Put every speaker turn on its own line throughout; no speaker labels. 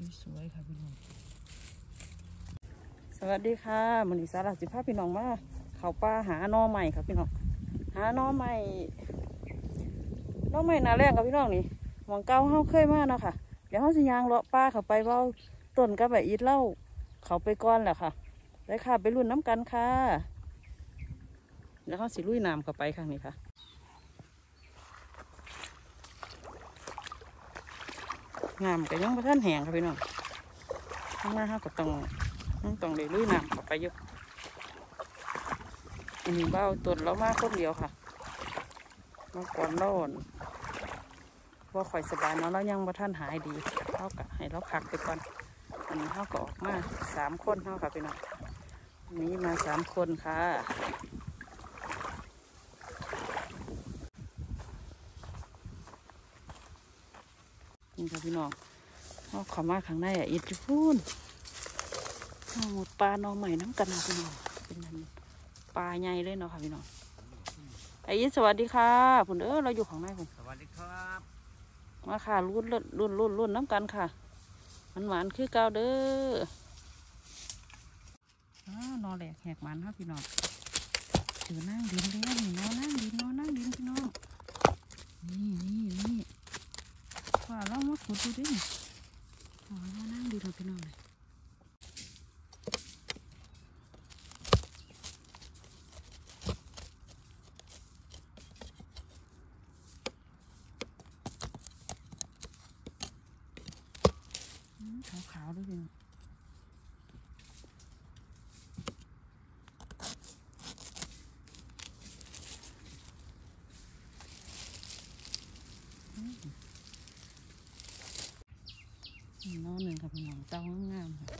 สวยค่ะพี่น้องสวัสดีค่ะมื้อนี้สาระสิพาพี่น้องมาเขาป่าหาหน่อใหม่ครับพี่น้องหาหน่อใหม่นาแรงกับพี่น้องนี่หมองเก่าเฮาเคยมาเนาะค่ะเดี๋ยวเฮาสิย่างเลาะป่าเข้าไปเว้าต้นกับใบอีดเล่าเขาไปก่อนแหละค่ะได้ค่ะไปรุ่นน้ำกันค่ะเดี๋ยวเฮาสิลุยน้ำเข้าไปข้างนี้ค่ะน้ำก็ยังบ่ทันแห้งค่ะพี่น้องข้างหน้าเฮาก็ต้องได้ลุยน้ำเข้าไปอยู่อันนี้เบ้าต้นเรามาคนเดียวค่ะมาก่อนเราว่าข่อยสบายเนาะเรายังบ่ทันหายดีเท่ากับให้เราพักไปก่อนอันนี้เท่าก็ออกมา3 คนเท่าค่ะพี่น้องนี้มา3 คนค่ะนี่ค่ะพี่น้องเขาเข้ามาข้างในอิดอยู่พูนหมดปลาหน่อใหม่น้ำกันนะพี่น้องเป็นนั่นปลาใหญ่เลยเนาะค่ะพี่น้องไอ้ยิดสวัสดีค่ะคุณเราอยู่ข้างในคุณ
สวัสดีครับ
มาค่ะรุ่นน้ำกันค่ะหวานคือเก่าเด้อนอแหลกแหกมันครับพี่น้องเจอนั่งดินเลยนี่นอนั่งดินพี่น้องนี่ว่าเรามาขุดดูดินอนั่งดินเราพี่น้องเลยขาวๆด้วยพี่น้องนอหนึ่งค่ะพี่น้องเต้างามค่ะ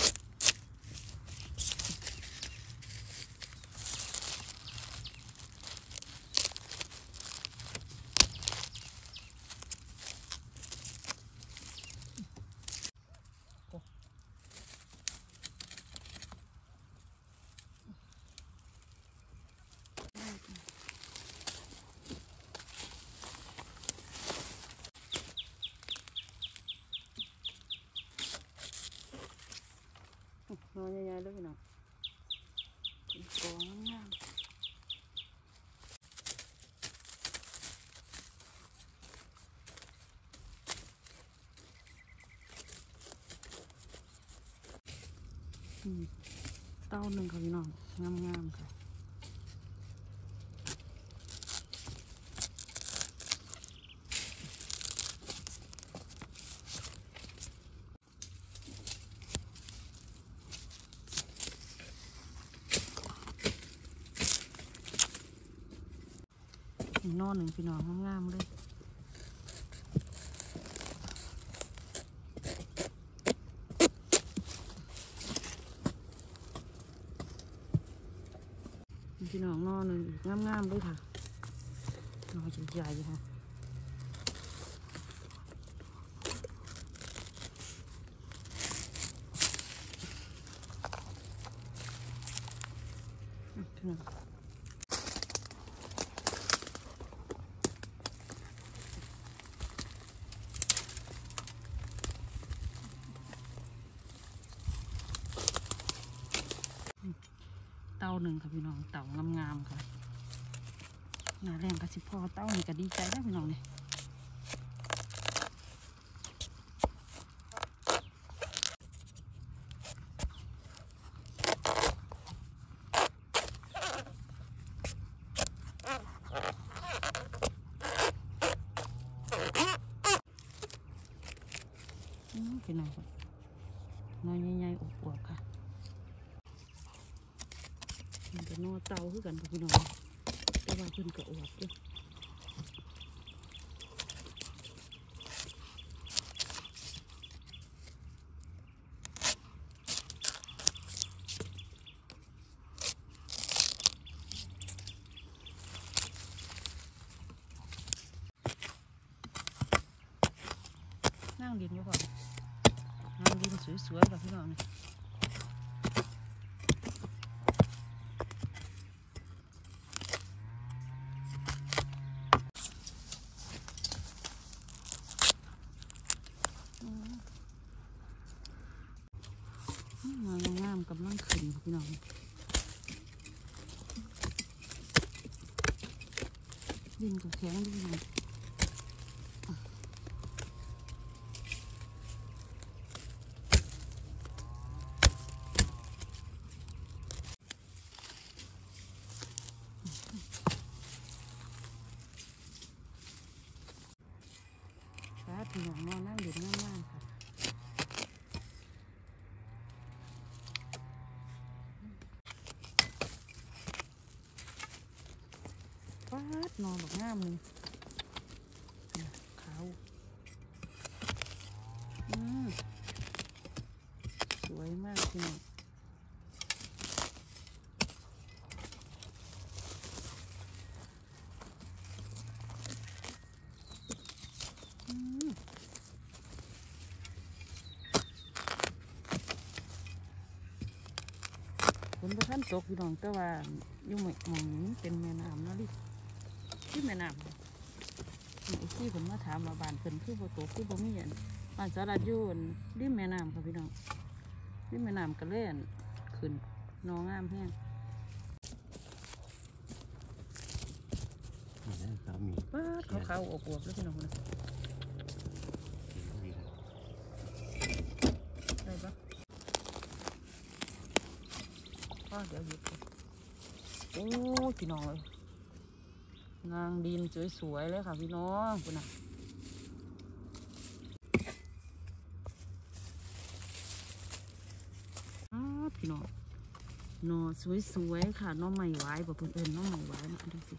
นอนใหญ่ๆเลยพี่น้องกองงามเต้าหนึ่งค่ะพี่น้องงามค่ะนอหนึ่งพี่น้องงามเลยพี่น้องนอหนึ่งงามเลยค่ะนอใหญ่ๆค่ะเต้าหนึ่งค่ะพี่น้องเต่างามๆค่ะหน้าแรงกระสิพอเต้านี่ก็ดีใจแล้วพี่น้องเนี่ยพี่น้องน้อยใหญ่ๆอวบๆค่ะมันจะนอเตาคือกันพี่น้องแต่ว่าเพิ่นก็อวบด้วยนั่งดินอยู่ก่อนนั่งดินสวยๆกับพี่น้องนี่กับแข็งดีเลยพี่น้องนอนนั่งดื่มน้ำมันค่ะฟาดนอนแบบงามเลยขาวสวยมากพี่น้องฝนประท่านตกพี่น้องแต่ว่ายุ่งหมองนี้เป็นแม่น้ำนะลิที่แม่น้ำที่ผมมาถามมาบ้านเพิ่นคือบ่ตกคือบ่มีอันบ้านสาราอยู่ริมแม่น้ำค่ะพี่น้องริมแม่น้ำกระเล่นขึ้นนองามแห้งขาวๆอวบๆแล้วพี่น้องนะได้ปะเดี๋ยวหยุดโอ้พี่น้องเลยนางดินสวยๆเลยค่ะพี่น้องคุณน่ะพี่น้องหน่อสวยๆค่ะน้องใหม่ไว้บอกเพื่อนน้องใหม่ไว้นะดูสิ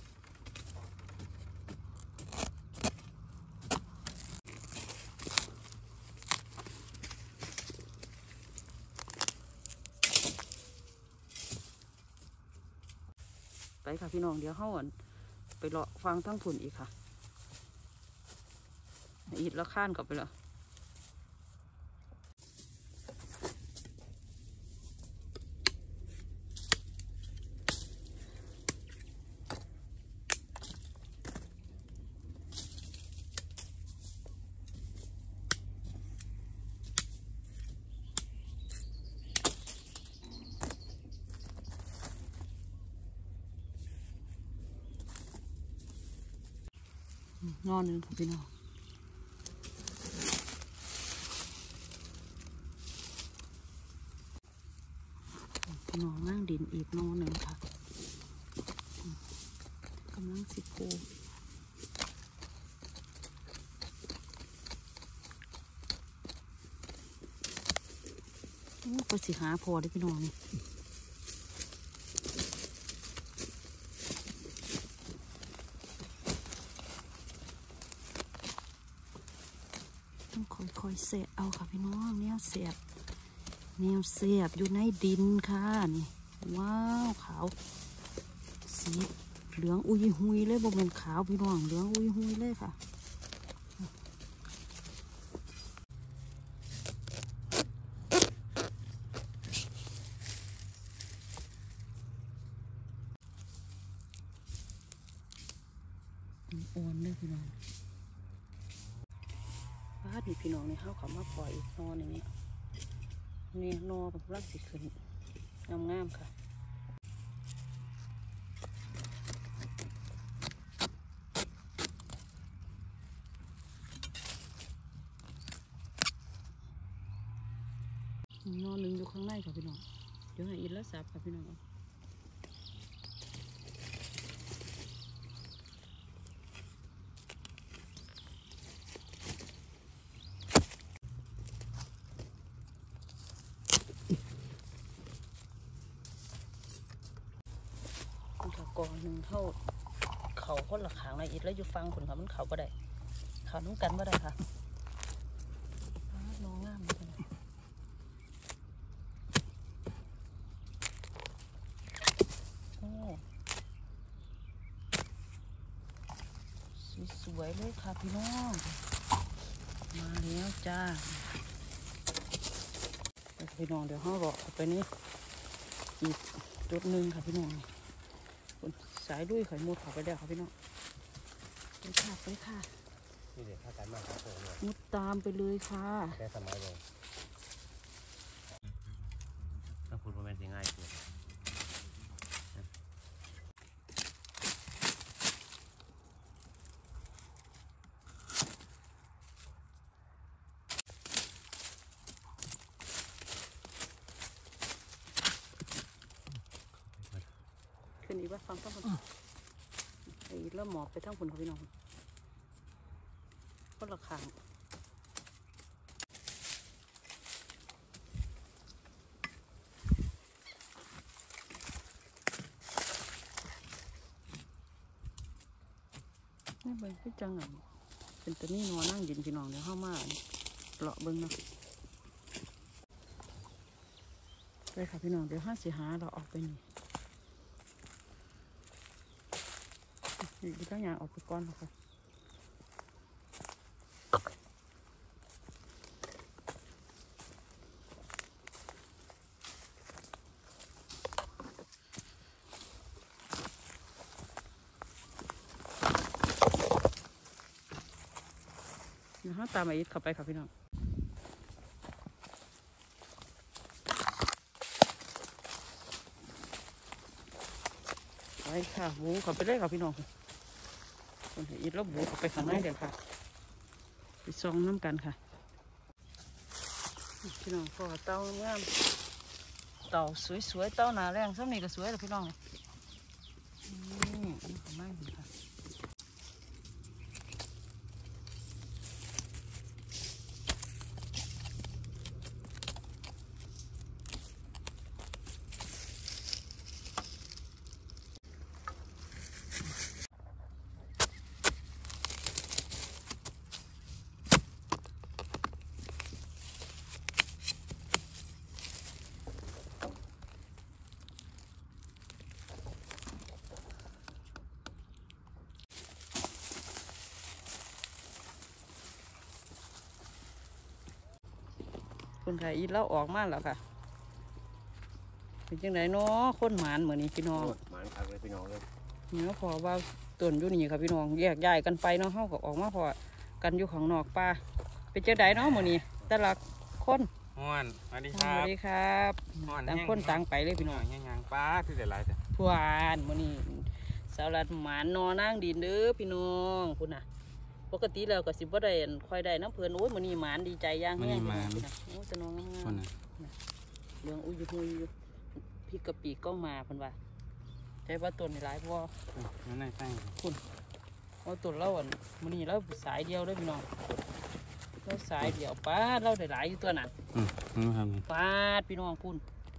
ไปค่ะพี่น้องเดี๋ยวเข้าอ่อนไปเลาะฟังทั้งผุนอีกค่ะอีดแล้วข้านกลับไปแล้วนอนหนึ่งค่ะพี่น้องพี่น้องนั่งดินอีกนอนหนึ่งค่ะกำลังสิโคไปสิหาพอได้พี่น้องค่อยๆเสียบเอาค่ะพี่น้องแนวเสียบอยู่ในดินค่ะนี่ว้าวขาวสีเหลืองอุยหุยเลยบ่เป็นขาวพี่น้องเหลืองอุยหุยเลยค่ะอ่อนเลยพี่น้องบ้านนี่พี่น้องนี่เขาเขามาปล่อยอีกนอนอย่างนี้นี่นอแบบรักสิขึ้นงามๆค่ะนอนหนึ่งอยู่ข้างในค่ะพี่น้องเดี๋ยวให้อินแล้วสับค่ะพี่น้องก่อนหนึ่งเท่าเขาคนละขางในอิดแล้วอยู่ฟังคนค่ะมันเขาก็ได้เขาน้องกันก็ได้ค่ะน้องงามเลยโอ้สวยเลยค่ะพี่น้องมาแล้วจ้าพี่น้องเดี๋ยวห้องรอไปนี่อีกจุดหนึ่งค่ะพี่น้องสายลุยไข่มุดเขาไปแล้วค่ะพี่น้องไปค่ะนี่เด็กถ้าการมากครับผมมุดตามไปเลยค่ะแค่สมัยเลยถ้าพูดว่าเป็นง่ายสุดไอ้แล้วหมอบไปทั้งคนค่ะพี่น้องคนละข้างนี่เบิ่งพี่จังอ่ะเป็นตัวนี้นอนนั่งยินพี่น้องเดี๋ยวเข้ามาเลาะเบิ่งนะไปค่ะพี่น้องเดี๋ยวห้าสิหาเราออกไปนี่อยู่ตั้งอย่างออกไปก่อนค่ะเดี๋ยวห้าตามมาอีกเข้าไปค่ะพี่น้องไปค่ะบูเข้าไปเลยค่ะพี่น้องคนอีกแล้วบูเข้าไปข้างในเดี๋ยวค่ะไปซองน้ำกันค่ะพี่น้องพอเต้างามเต่าสวยๆเต้าหนาแรงซ้ำนี่ก็สวยเลยพี่น้องเลยนี่ข้างในค่ะคนไทยอีแล้วออกมาแล้วค่ะเป็นจังไดเนาะคนหมานเหมือนนี้พี่น้อง
หมานคักเลยพี่น้องเลย
เนี่ยพอว่าต้นอยู่นี่ค่ะพี่น้องแยกย้ายกันไปเนาะเฮาก็ออกมาพอกันอยู่ข้างนอกป่าเป็นจังไดเนาะเหมือนนี้แต่ละคน
ม่วนสวัสดีค
ส
รับ
วัสดีครับต่างคนต่างไปเลยพี่น้อง
ยังป้าที่เดือดร้ายจ้ะ
พวานเหมือนนี้สาวรัดหมานนอนั่งดินเด้อพี่น้องคุณน่ะปกติแล้วก็สิบ่ได้ค่อยได้น้ำเพลินโอ้ยเหมือนนี้หมานดีใจย่างแห้งพี่น้องพี่น่ะโอ้จะนองงามๆเรื่องอุ้ยหุยพี่กะปีก้องมาเพิ่นว่าใช้ว่าต้นนี่หลายพอ
นั่นไงใช่
คุณเอาต้นเราอันมันนี่เราสายเดียวเลยพี่น้องเราสายเดียวป้าเราได้หลายอยู่ตัวนั้น
นี่ครับ
ป้าพี่น้องพุ่น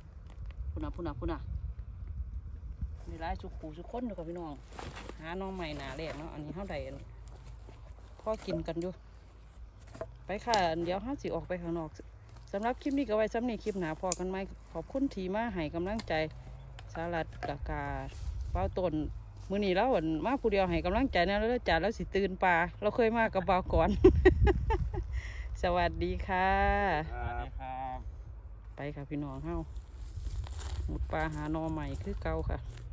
ได้หลายสุกูสุคนเลยกับพี่น้องหาน้องใหม่หนาแรกเนาะอันนี้เท่าไหร่พ่อกินกันอยู่ไปค่ะเดี๋ยวห้าสิออกไปข้างนอกสำหรับคลิปนี้ก็ไว้ซ้ำนี่คลิปหนาพอกันไหมขอบคุณทีมาให้กำลังใจสารัดกากาเป้าต้นมือนี้แล้วมาผู้เดียวให้กำลังใจนะแล้วจ่าแล้วสิตื่นปลาเราเคยมากับบ่าวก่อน สวัสดีค่ะ
สวัสดีครับ
ไปค่ะพี่น้องเฮาหมุดปลาหาหนอใหม่คือเก่าค่ะ